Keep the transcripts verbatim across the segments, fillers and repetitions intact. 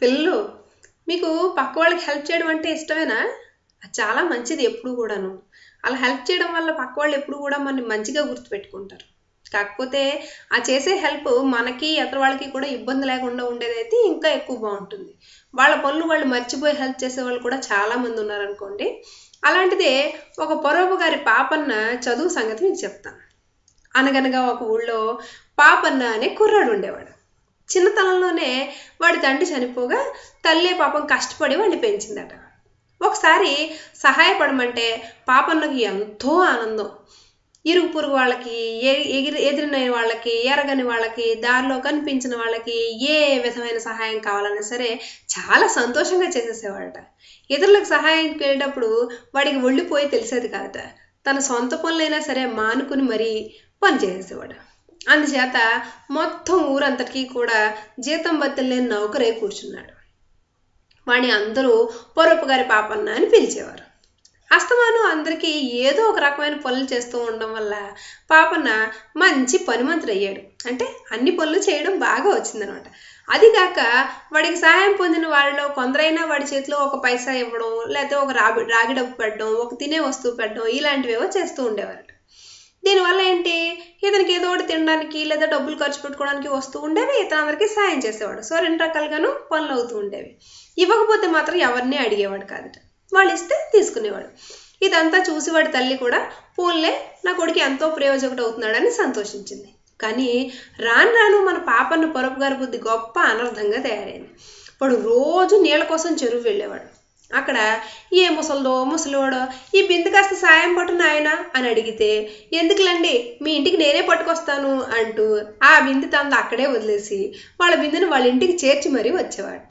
పిల్లలు మీకు పక్క వాళ్ళకి హెల్ప్ చేయడం అంటే ఇష్టమేనా? అది చాలా మంచిది ఎప్పుడు కూడాను. అలా హెల్ప్ చేయడం వల్ల పక్క వాళ్ళు ఎప్పుడు కూడా మనని మంచిగా గుర్తుపెట్టుకుంటారు. కాకపోతే ఆ చేసే హెల్ప్ మనకి ఎదురు వాళ్ళకి కూడా ఇబ్బంది లేకుండా ఉండేదైతే ఇంకా ఎక్కువ బాగుంటుంది. వాళ్ళ పనులు వాళ్ళు మర్చిపోయి హెల్ప్ చేసే వాళ్ళు కూడా చాలా మంది ఉన్నారనుకోండి. అలాంటిదే ఒక పరోపకారి పాపన్న చదువు సంగతి మీకు చెప్తాను. అనగనగా ఒక ఊళ్ళో పాపన్న అనే కుర్రాడు ఉండేవాడు. చిన్నతనంలోనే వాడి తండ్రి చనిపోగా తల్లే పాపం కష్టపడి వాడిని పెంచిందట. ఒకసారి సహాయపడమంటే పాపన్నకి ఎంతో ఆనందం. ఇరుగు పొరుగు వాళ్ళకి, ఎగిరి ఎదిరిన వాళ్ళకి, ఎరగని వాళ్ళకి, దారిలో కనిపించిన వాళ్ళకి ఏ విధమైన సహాయం కావాలన్నా సరే చాలా సంతోషంగా చేసేసేవాడట. ఇతరులకు సహాయంకి వెళ్ళేటప్పుడు వాడికి ఒళ్ళిపోయి తెలిసేది కాదట. తన సొంత పనులైనా సరే మానుకుని మరీ పని చేసేసేవాడు. అందుచేత మొత్తం ఊరంతటికీ కూడా జీతం బత్తలు లేని నౌకరే కూర్చున్నాడు. వాడిని అందరూ పరోపకారి పాపన్న అని పిలిచేవారు. అస్తమానం అందరికీ ఏదో ఒక రకమైన పనులు చేస్తూ ఉండడం వల్ల పాపన్న మంచి పనిమంతుడు అయ్యాడు. అంటే అన్ని పనులు చేయడం బాగా వచ్చిందనమాట. అది కాక వాడికి సహాయం పొందిన వాళ్ళలో కొందరైనా వాడి చేతిలో ఒక పైసా ఇవ్వడం, లేకపోతే ఒక రాగి రాగి డబ్బు పెట్టడం, ఒక తినే వస్తువు పెట్టడం ఇలాంటివేవో చేస్తూ ఉండేవారు. దీనివల్ల ఏంటి, ఇతనికి ఏదో ఒకటి తినడానికి లేదా డబ్బులు ఖర్చు పెట్టుకోవడానికి వస్తూ ఉండేవి, ఇతను అందరికీ సాయం చేసేవాడు. సో రెండు రకాలుగాను పనులు అవుతూ ఉండేవి. ఇవ్వకపోతే మాత్రం ఎవరిని అడిగేవాడు కాదట. వాళ్ళు ఇస్తే తీసుకునేవాడు. ఇదంతా చూసి వాడి తల్లి కూడా పోన్లే నా కొడుకు ఎంతో ప్రయోజకుడు అవుతున్నాడని సంతోషించింది. కానీ రాను రాను మన పాపన్న పరోపకారి బుద్ధి గొప్ప అనర్థంగా తయారైంది. వాడు రోజు నీళ్ళ కోసం చెరువు వెళ్ళేవాడు. అక్కడ ఏ ముసలిదో ముసలివాడో ఈ బిందె కాస్త సాయం పట్టు నాయన అని అడిగితే, ఎందుకులండి మీ ఇంటికి నేనే పట్టుకొస్తాను అంటూ ఆ బిందె తనది అక్కడే వదిలేసి వాళ్ళ బిందెను వాళ్ళ ఇంటికి చేర్చి మరీ వచ్చేవాట.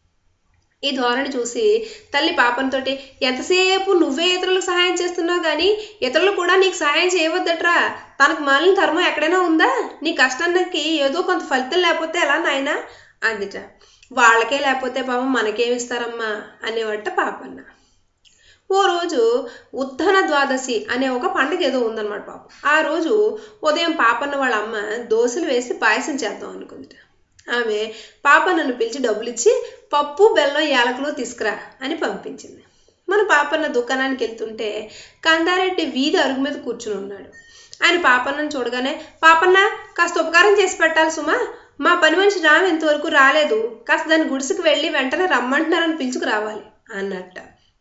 ఈ ధోరణి చూసి తల్లి పాపంతోటి, ఎంతసేపు నువ్వే ఇతరులకు సహాయం చేస్తున్నావు కానీ ఇతరులు కూడా నీకు సహాయం చేయవద్దట్రా, తనకు మాలిన ధర్మం ఎక్కడైనా ఉందా, నీ కష్టానికి ఏదో కొంత ఫలితం లేకపోతే ఎలా నాయనా అందిట. వాళ్ళకే లేకపోతే పాపం మనకేమిస్తారమ్మా అనేవట పాపన్న. ఓ రోజు ఉత్తన ద్వాదశి అనే ఒక పండుగ ఏదో ఉందన్నమాట పాపం. ఆ రోజు ఉదయం పాపన్న వాళ్ళ అమ్మ దోశలు వేసి పాయసం చేద్దాం అనుకుందిట. ఆమె పాపన్నను పిలిచి డబ్బులు ఇచ్చి పప్పు బెల్లం యాలకులు తీసుకురా అని పంపించింది. మన పాపన్న దుకాణానికి వెళ్తుంటే కందారెడ్డి వీధి అరుగు మీద కూర్చుని ఉన్నాడు. ఆయన పాపన్నను చూడగానే, పాపన్న కాస్త ఉపకారం చేసి పెట్టాలి సుమా, మా పని మనిషి రాము ఇంతవరకు రాలేదు, కాస్త దాని గుడిసెకు వెళ్ళి వెంటనే రమ్మంటున్నారని పిలుచుకు రావాలి అన్నట్ట.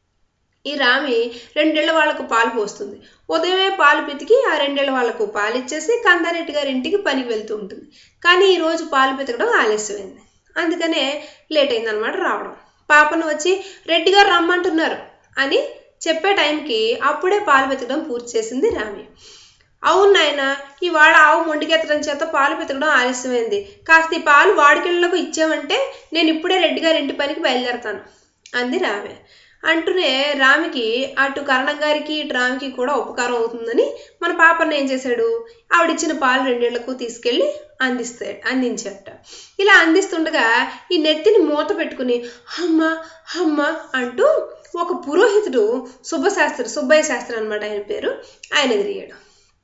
ఈ రామి రెండేళ్ల వాళ్లకు పాలు పోస్తుంది. ఉదయమే పాలు పితికి ఆ రెండేళ్ల వాళ్లకు పాలు ఇచ్చేసి కందారెడ్డి గారి ఇంటికి పనికి వెళ్తూ ఉంటుంది. కానీ ఈరోజు పాలు పితకడం ఆలస్యమైంది. అందుకనే లేట్ అయిందనమాట రావడం. పాపను వచ్చి రెడ్డి గారు రమ్మంటున్నారు అని చెప్పే టైంకి అప్పుడే పాలు పితకడం పూర్తి చేసింది రామి. అవును నాయన, ఇవాళ ఆవు మొండికెత్తడం చేత పాలు పితకడం ఆలస్యమైంది, కాస్త ఈ పాలు వాడికిళ్ళకు ఇచ్చామంటే నేను ఇప్పుడే రెడ్డి గారి ఇంటి పనికి బయలుదేరతాను అంది రామే. అంటూనే రామికి అటు కరణం గారికి ఇటు రామికి కూడా ఉపకారం అవుతుందని మన పాపన్న ఏం చేశాడు, ఆవిడిచ్చిన పాలు రెండేళ్లకు తీసుకెళ్ళి అందిస్తాడు అందించట. ఇలా అందిస్తుండగా ఈ నెత్తిని మూత పెట్టుకుని హమ్మ హమ్మ అంటూ ఒక పురోహితుడు సుబ్బశాస్త్రి సుబ్బయ్య శాస్త్రి అనమాట ఆయన పేరు, ఆయన ఎదిరిగాడు.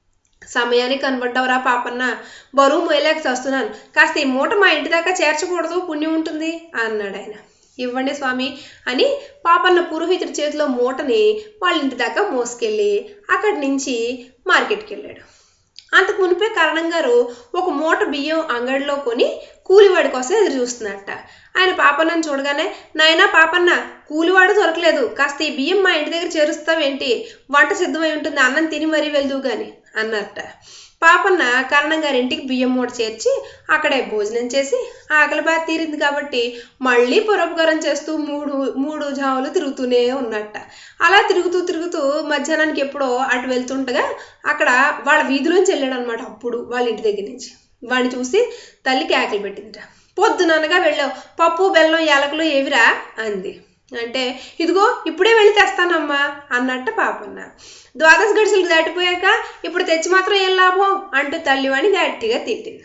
సమయానికి కనబడ్డవరా పాపన్న, బరువు మొయ్యలేక చేస్తున్నాను, కాస్త ఈ మూట మా ఇంటి దాకా చేర్చకూడదు, పుణ్యం ఉంటుంది అన్నాడు ఆయన. ఇవ్వండి స్వామి అని పాపన్న పురోహితుడి చేతిలో మూటని వాళ్ళ ఇంటి దాకా మోసుకెళ్ళి అక్కడి నుంచి మార్కెట్కి వెళ్ళాడు. అంతకు మునిపే కరణం గారు ఒక మూట బియ్యం అంగడిలో కొని కూలివాడి కోసం ఎదురు చూస్తున్నట్ట. ఆయన పాపన్నను చూడగానే, నాయనా పాపన్న, కూలివాడు దొరకలేదు, కాస్త ఈ బియ్యం మా ఇంటి దగ్గర చేరుస్తావేంటి, వంట సిద్ధమై ఉంటుంది, అన్నం తిని మరీ వెళ్దువు గాని అన్నట్ట. పాపన్న కరణం గారి ఇంటికి బియ్యం మూట చేర్చి అక్కడే భోజనం చేసి ఆకలి బాగా తీరింది కాబట్టి మళ్ళీ పరోపకారం చేస్తూ మూడు మూడు జాములు తిరుగుతూనే ఉన్నట్ట. అలా తిరుగుతూ తిరుగుతూ మధ్యాహ్నానికి ఎప్పుడో అటు వెళ్తుండగా అక్కడ వాళ్ళ వీధిలోంచి వెళ్ళాడు అనమాట. అప్పుడు వాళ్ళ ఇంటి దగ్గర నుంచి వాడిని చూసి తల్లికి ఆకలి పెట్టిందిట. పొద్దుననగా వెళ్ళావు, పప్పు బెల్లం యాలకులు ఏవిరా అంది. అంటే ఇదిగో ఇప్పుడే వెళ్ళి తెస్తానమ్మా అన్నట్ట పాపన్న. ద్వాదశ గడిసెలు దాటిపోయాక ఇప్పుడు తెచ్చి మాత్రం ఏం లాభం అంటూ తల్లివాణి గట్టిగా తిట్టింది.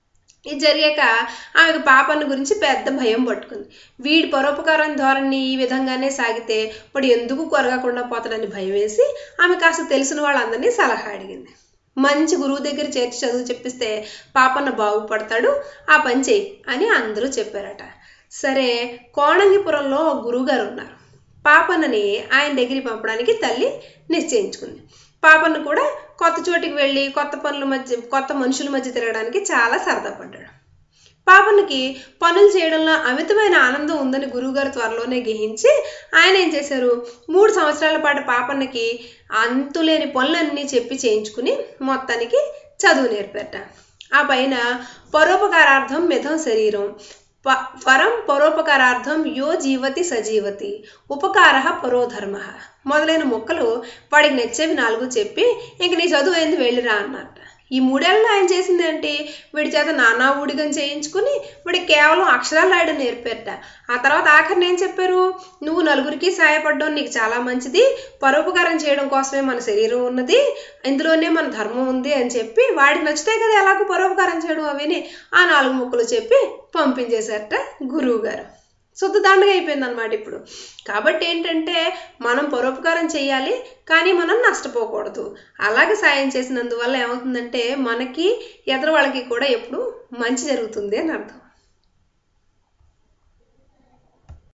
ఇది జరిగాక ఆమెకు పాపన్న గురించి పెద్ద భయం పట్టుకుంది. వీడి పరోపకారం ధోరణి ఈ విధంగానే సాగితే వాడు ఎందుకు కొరగకుండా పోతాడని భయం వేసి ఆమె కాస్త తెలిసిన వాళ్ళందరినీ సలహా అడిగింది. మంచి గురువు దగ్గర చేర్చి చదువు చెప్పిస్తే పాపన్న బాగుపడతాడు, ఆ పని చెయ్యి అని అందరూ చెప్పారట. సరే, కోణంగిపురంలో గురువుగారు ఉన్నారు. పాపన్నని ఆయన దగ్గరికి పంపడానికి తల్లి నిశ్చయించుకుంది. పాపన్న కూడా కొత్త చోటికి వెళ్ళి కొత్త పనుల మధ్య కొత్త మనుషుల మధ్య తిరగడానికి చాలా సరదా పడ్డాడు. పాపన్నకి పనులు చేయడంలో అమితమైన ఆనందం ఉందని గురువుగారు త్వరలోనే గ్రహించి ఆయన ఏం చేశారు, మూడు సంవత్సరాల పాటు పాపన్నకి అంతులేని పనులన్నీ చెప్పి చేయించుకుని మొత్తానికి చదువు నేర్పారట. ఆ పైన పరోపకారార్థం మిథం శరీరం, ప పరం పరోపకారార్థం యో జీవతి సజీవతి, ఉపకార పరోధర్మ మొదలైన మొక్కలు వాడికి నచ్చేవి నాలుగు చెప్పి ఇంక నీ చదువు అయింది వెళ్ళిరా అన్నట్ట. ఈ మూడేళ్ళలో ఆయన చేసింది ఏంటి, వీడి చేత నానా ఊడిగం చేయించుకుని వీడికి కేవలం అక్షరాలు రాయడం నేర్పారట. ఆ తర్వాత ఆఖరిని ఏం చెప్పారు, నువ్వు నలుగురికి సాయపడడం నీకు చాలా మంచిది, పరోపకారం చేయడం కోసమే మన శరీరం ఉన్నది, ఇందులోనే మన ధర్మం ఉంది అని చెప్పి వాడికి నచ్చితే కదా ఎలాగో పరోపకారం చేయడం అవిని ఆ నాలుగు ముక్కలు చెప్పి పంపించేశారట గురువు గారు. శుద్ధ దండగా అయిపోయింది అనమాట ఇప్పుడు. కాబట్టి ఏంటంటే మనం పరోపకారం చేయాలి, కానీ మనం నష్టపోకూడదు. అలాగే సాయం చేసినందువల్ల ఏమవుతుందంటే మనకి ఎదురు వాళ్ళకి కూడా ఎప్పుడు మంచి జరుగుతుంది అని అర్థం.